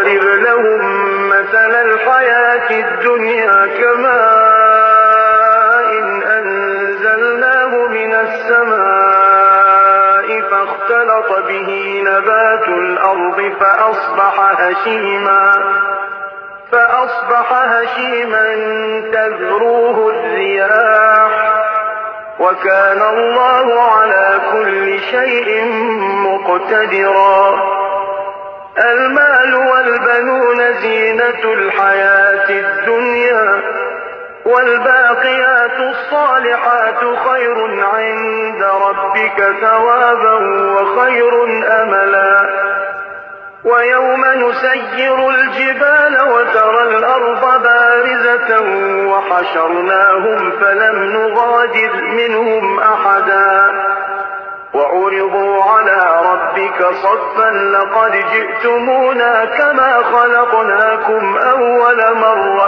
واضرب لهم مثل الحياة الدنيا كماء أنزلناه من السماء فاختلط به نبات الأرض فأصبح هشيما تذروه الرياح وكان الله على كل شيء مقتدرا. المال والبنون زينة الحياة الدنيا والباقيات الصالحات خير عند ربك ثوابا وخير أملا. ويوم نسير الجبال وترى الأرض بارزة وحشرناهم فلم نغادر منهم أحدا وعرضوا على ربك صفا لقد جئتمونا كما خلقناكم أول مرة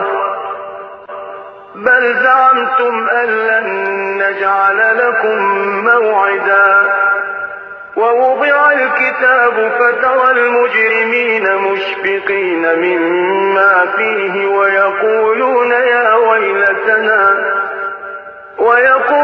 بل زعمتم أن لن نجعل لكم موعدا. ووضع الكتاب فترى المجرمين مشفقين مما فيه ويقولون